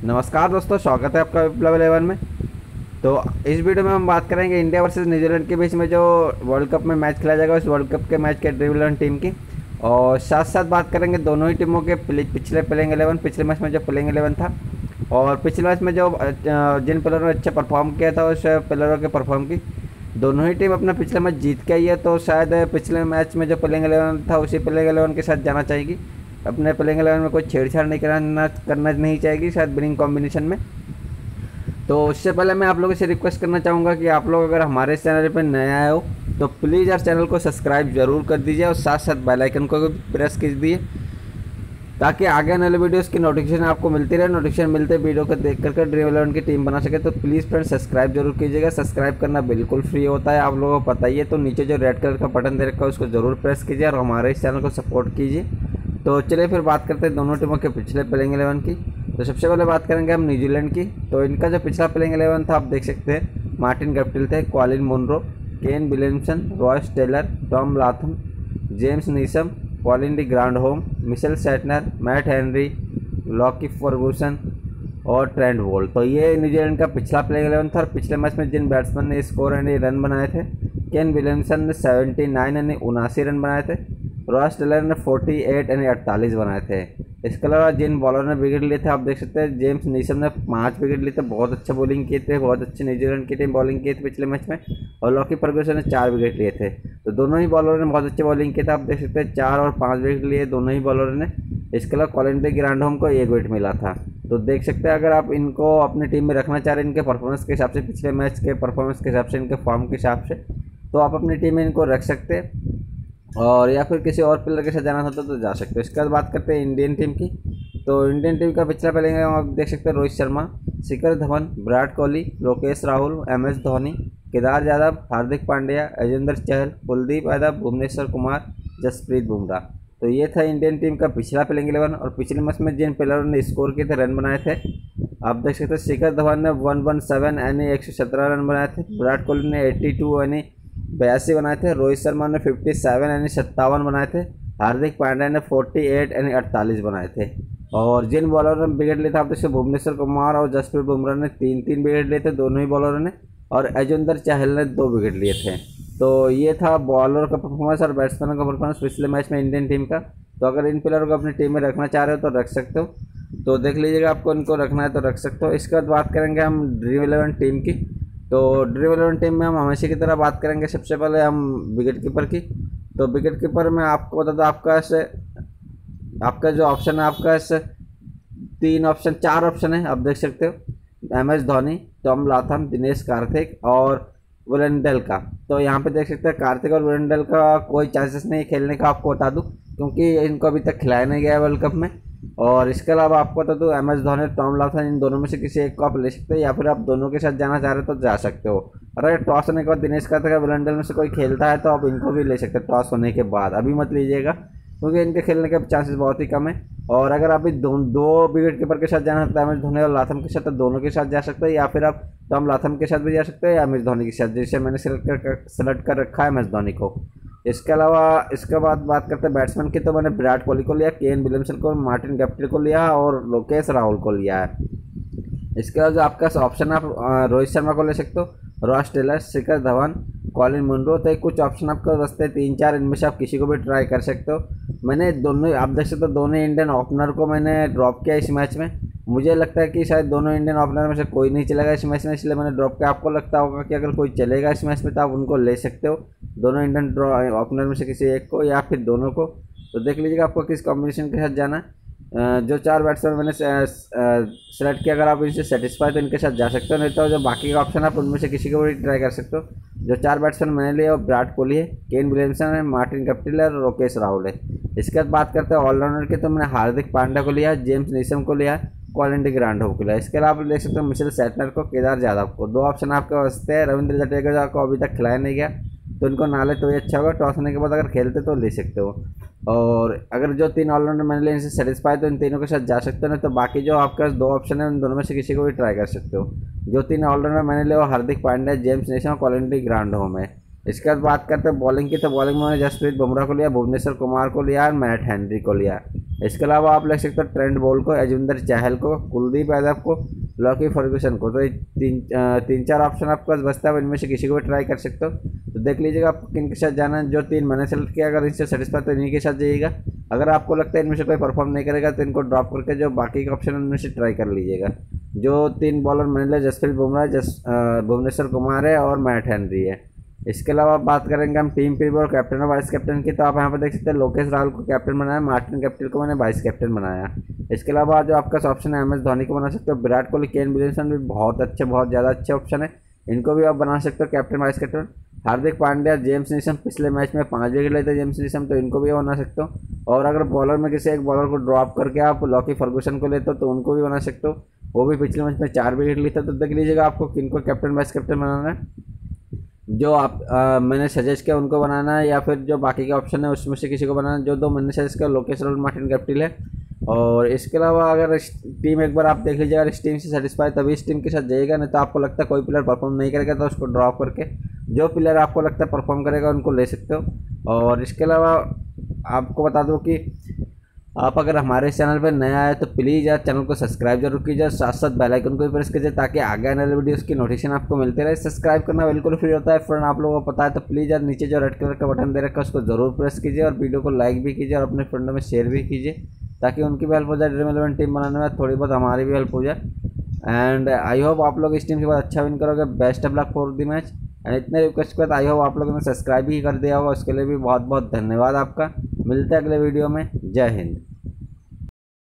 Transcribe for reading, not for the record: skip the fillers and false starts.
नमस्कार दोस्तों, स्वागत है आपका DREAM11 में। तो इस वीडियो में हम बात करेंगे इंडिया वर्सेस न्यूजीलैंड के बीच में जो वर्ल्ड कप में मैच खेला जाएगा, उस वर्ल्ड कप के मैच के DREAM11 टीम की। और साथ साथ बात करेंगे दोनों ही टीमों के पिछले प्लेइंग 11, पिछले मैच में जो प्लेइंग 11 था और पिछले मैच में जो जिन प्लेयरों ने अच्छा परफॉर्म किया था उस प्लेयरों के परफॉर्म की। दोनों ही टीम अपना पिछला मैच जीत के आई है, तो शायद पिछले मैच में जो प्लेइंग 11 था उसी प्लेइंग 11 के साथ जाना चाहेगी। अपने प्लेइंग 11 में कोई छेड़छाड़ नहीं करना नहीं चाहेगी शायद विनिंग कॉम्बिनेशन में। तो उससे पहले मैं आप लोगों से रिक्वेस्ट करना चाहूँगा कि आप लोग अगर हमारे इस चैनल पर नए आए हो तो प्लीज़ यार चैनल को सब्सक्राइब ज़रूर कर दीजिए और साथ साथ बेल आइकन को भी प्रेस कर दीजिए ताकि आगे आने वाले वीडियोस की नोटिफिकेशन आपको मिलती रहे। नोटिफिकेशन मिलते वीडियो को देख करके DREAM11 की टीम बना सके। तो प्लीज़ फ्रेंड सब्सक्राइब जरूर कीजिएगा। सब्सक्राइब करना बिल्कुल फ्री होता है, आप लोगों को पता ही है। तो नीचे जो रेड कलर का बटन दे रखा है उसको ज़रूर प्रेस कीजिए और हमारे इस चैनल को सपोर्ट कीजिए। तो चलिए फिर बात करते हैं दोनों टीमों के पिछले प्लेइंग 11 की। तो सबसे पहले बात करेंगे हम न्यूजीलैंड की। तो इनका जो पिछला प्लेइंग 11 था आप देख सकते हैं, मार्टिन गप्टिल थे, Colin Munro, Kane Williamson, Ross Taylor, Tom Latham, James Neesham, Colin de Grandhomme, Mitchell Santner, Matt Henry, Lockie Ferguson और ट्रेंट बोल्ट। तो ये न्यूजीलैंड का पिछला प्लेइंग 11 था। और पिछले मैच में जिन बैट्समैन ने स्कोर यानी रन बनाए थे, केन विलियमसन ने 79 यानी 79 रन बनाए थे, रॉस टेलर ने 48 यानी 48 बनाए थे। इसके अलावा जिन बॉलर ने विकेट लिए थे आप देख सकते हैं, जेम्स नीसम ने 5 विकेट लिए थे, बहुत अच्छा बॉलिंग किए थे, बहुत अच्छी न्यूजीलैंड की टीम बॉलिंग की थी पिछले मैच में। और लॉकी फर्गूसन ने 4 विकेट लिए थे। तो दोनों ही बॉलरों ने बहुत अच्छी बॉलिंग की थी, आप देख सकते हैं 4 और 5 विकेट लिए दोनों ही बॉलरों ने। इसके अलावा कॉलिन डी ग्रैंडहोम को 1 विकेट मिला था। तो देख सकते हैं अगर आप इनको अपनी टीम में रखना चाह रहे हैं इनके परफॉर्मेंस के हिसाब से, पिछले मैच के परफॉर्मेंस के हिसाब से, इनके फॉर्म के हिसाब से, तो आप अपनी टीम में इनको रख सकते हैं और या फिर किसी और प्लेयर के साथ जाना चाहते तो जा सकते हो। इसके बाद बात करते हैं इंडियन टीम की। तो इंडियन टीम का पिछला प्लेइंग आप देख सकते हैं, रोहित शर्मा, शिखर धवन, विराट कोहली, लोकेश राहुल, MS धोनी, केदार यादव, हार्दिक पांड्या, अजिंदर चहल, कुलदीप यादव, भुवनेश्वर कुमार, जसप्रीत बुमराह। तो ये था इंडियन टीम का पिछला प्लेइंग 11। और पिछले मैच में जिन प्लेयरों ने स्कोर किए थे, रन बनाए थे, आप देख सकते हैं शिखर धवन ने 117 यानी 117 रन बनाए थे, विराट कोहली ने 82 यानी 82 बनाए थे, रोहित शर्मा ने 57 यानी 57 बनाए थे, हार्दिक पांड्या ने 48 यानी 48 बनाए थे। और जिन बॉलरों ने विकेट लिए थे आप देखिए, भुवनेश्वर कुमार और जसप्रीत बुमराह ने 3-3 विकेट लिए थे दोनों ही बॉलरों ने, और अजिंदर चहल ने 2 विकेट लिए थे। तो ये था बॉलर का परफॉर्मेंस और बैट्समैन का परफॉर्मेंस पिछले मैच में इंडियन टीम का। तो अगर इन प्लेयरों को अपनी टीम में रखना चाह रहे हो तो रख सकते हो, तो देख लीजिएगा आपको इनको रखना है तो रख सकते हो। इसके बाद बात करेंगे हम DREAM11 टीम की। तो DREAM11 टीम में हम हमेशा की तरह बात करेंगे सबसे पहले हम विकेट कीपर की। तो विकेट कीपर में आपको बता दो, आपका जो ऑप्शन है, आपका 4 ऑप्शन है, आप देख सकते हो, MS Dhoni, Tom Latham, Dinesh Karthik और वुरेंडल का। तो यहाँ पे देख सकते हैं कार्तिक और वुरेंडल का कोई चांसेस नहीं खेलने का, आपको बता दूँ, क्योंकि इनको अभी तक खिलाया नहीं गया वर्ल्ड कप में। और इसके अलावा आपको बता दूँ, MS धोनी, टॉम लाथम, इन दोनों में से किसी एक को आप ले सकते हैं, या फिर आप दोनों के साथ जाना चाह रहे हो तो जा सकते हो। और अगर टॉस होने के बाद दिनेश कार्तिक और वुरेंडल में से कोई खेलता है तो आप इनको भी ले सकते हैं टॉस होने के बाद, अभी मत लीजिएगा क्योंकि इनके खेलने के चांसेस बहुत ही कम है। और अगर आप दो विकेट कीपर के साथ जाना चाहते हैं, MS धोनी और लाथम के साथ, तो दोनों के साथ जा सकते हैं, या फिर आप टॉम लाथम के साथ भी जा सकते हैं या MS धोनी के साथ, जिसे मैंने सेलेक्ट कर रखा है MS धोनी को। इसके अलावा इसके बाद बात करते हैं बैट्समैन की। तो मैंने विराट कोहली को लिया, केन विलियमसन को, मार्टिन गप्टिल को लिया और लोकेश राहुल को लिया है। इसके बाद जो आपका ऑप्शन है, आप रोहित शर्मा को ले सकते हो, Ross Taylor, Shikhar Dhawan, Colin Munro. तो कुछ ऑप्शन आपको बचते 3-4, इनमें से आप किसी को भी ट्राई कर सकते हो। मैंने दोनों, आप देख सकते हो, दोनों इंडियन ओपनर को मैंने ड्रॉप किया इस मैच में। मुझे लगता है कि शायद दोनों इंडियन ओपनर में से कोई नहीं चलेगा इस मैच में, इसलिए मैंने ड्रॉप किया। आपको लगता होगा कि अगर कोई चलेगा इस मैच में तो आप उनको ले सकते हो, दोनों इंडियन ओपनर में से किसी एक को या फिर दोनों को। तो देख लीजिएगा आपको किस कॉम्बिनेशन के साथ जाना है। जो 4 बैट्समैन मैंने सेलेक्ट किया, अगर आप इनसे सेटिस्फाई तो इनके साथ जा सकते हो, नहीं तो जो बाकी का ऑप्शन है आप उनमें से किसी को भी ट्राई कर सकते हो। जो 4 बैट्समैन मैंने लिए वो विराट कोहली है, केन विलियमसन है, मार्टिन गप्टिल है और लोकेश राहुल है। इसके बाद बात करते हैं ऑलराउंडर की। तो मैंने हार्दिक पांड्या को लिया, जेम्स नीसम को लिया, कॉलिन डी ग्रैंडहोम को लिया। इसके अलावा आप देख सकते हो मिशेल सैटनर को, केदार यादव को। 2 ऑप्शन आपके वास्ते हैं। रविंद्र जडेजा को अभी तक खिलाया नहीं गया तो इनको ना ले तो ये अच्छा होगा, टॉस होने के बाद अगर खेलते तो ले सकते हो। और अगर जो 3 ऑलराउंडर मैंने लिए इनसे सेटिस्फाई तो इन तीनों के साथ जा सकते हो, नहीं तो बाकी जो आपके पास 2 ऑप्शन है उन दोनों में से किसी को भी ट्राई कर सकते हो। जो 3 ऑलराउंडर मैंने लिए वो हार्दिक पांड्या, जेम्स नीसम और कॉलिन डी ग्रैंडहोम है। इसके बाद बात करते हैं बॉलिंग की। तो बॉलिंग में मैंने जसप्रीत बुमराह को लिया, भुवनेश्वर कुमार को लिया और मैट हेनरी को लिया। इसके अलावा आप लिख सकते हो ट्रेंट बोल्ट को, अजविंदर चहल को, कुलदीप यादव को, लॉकी फर्गूसन को। तो ये तीन चार ऑप्शन आपके पास बचता है, इनमें से किसी को भी ट्राई कर सकते हो। तो देख लीजिएगा आपको किन के साथ जाना है। जो 3 मैंने सेलेक्ट किया, अगर इससे सेटिस्फाई तो इन्हीं के साथ जाइएगा। अगर आपको लगता है इनमें से कोई परफॉर्म नहीं करेगा तो इनको ड्रॉप करके जो बाकी के ऑप्शन है उनमें से ट्राई कर लीजिएगा। जो 3 बॉलर मैंने लिया, जसप्रीत बुमराह, भुवनेश्वर कुमार है और मैट हेनरी है। इसके अलावा बात करेंगे हम टीम प्रीव्यू और कैप्टन और वाइस कैप्टन की। तो आप यहाँ पर देख सकते हैं लोकेश राहुल को कैप्टन बनाया, मार्टिन कैप्टन को मैंने वाइस कैप्टन बनाया। इसके अलावा जो आपका ऑप्शन है MS धोनी को बना सकते हो, विराट कोहली, केन विलियमसन भी बहुत अच्छे, बहुत ज़्यादा अच्छे ऑप्शन है, इनको भी आप बना सकते हो captain vice captain. Hardik Pandya, James Neesham, पिछले मैच में 5 विकेट लेते जेम्स नीशम, तो इनको भी बना सकते हो। और अगर बॉलर में किसी एक बॉलर को ड्रॉप करके आप लॉकी फर्गूसन को लेते हो तो उनको भी बना सकते हो, वो भी पिछले मैच में 4 विकेट लेते। तो देख लीजिएगा आपको किनको कैप्टन वाइस कैप्टन बनाना है। जो आप मैंने सजेस्ट किया उनको बनाना है, या फिर जो बाकी के ऑप्शन है उसमें से किसी को बनाना है। जो 2 मैंने सजेस्ट किया, लोकेश राहुल, मार्टिन कैप्टिल है। और इसके अलावा अगर इस टीम एक बार आप देख लीजिएगा, अगर इस टीम से सेटिस्फाई तभी इस टीम के साथ जाइएगा, नहीं तो आपको लगता है कोई प्लेयर परफॉर्म नहीं करेगा तो उसको ड्रॉप करके जो प्लेयर आपको लगता है परफॉर्म करेगा उनको ले सकते हो। और इसके अलावा आपको बता दूँ कि आप अगर हमारे चैनल पर नया आए तो प्लीज़ यार चैनल को सब्सक्राइब जरूर कीजिए, साथ साथ बेल आइकन को भी प्रेस कीजिए ताकि आगे आने वाले वीडियोस की नोटिफिकेशन आपको मिलते रहे। सब्सक्राइब करना बिल्कुल फ्री होता है फ्रेंड, आप लोगों को पता है। तो प्लीज़ यार नीचे जो रेड कलर का बटन दे रखा है उसको ज़रूर प्रेस कीजिए और वीडियो को लाइक भी कीजिए और अपने फ्रेंडों में शेयर भी कीजिए ताकि उनकी भी हेल्प हो जाए, ड्रीम11 टीम बनाने में थोड़ी बहुत हमारी भी हेल्प हो जाए। एंड आई होप आप लोग इस टीम के बाद अच्छा विन करोगे। Best of luck for the match. And इतने रिक्वेस्ट के बाद आई होप आप लोगों ने सब्सक्राइब भी कर दिया होगा, उसके लिए भी बहुत बहुत धन्यवाद आपका। मिलते हैं अगले वीडियो में। जय हिंद।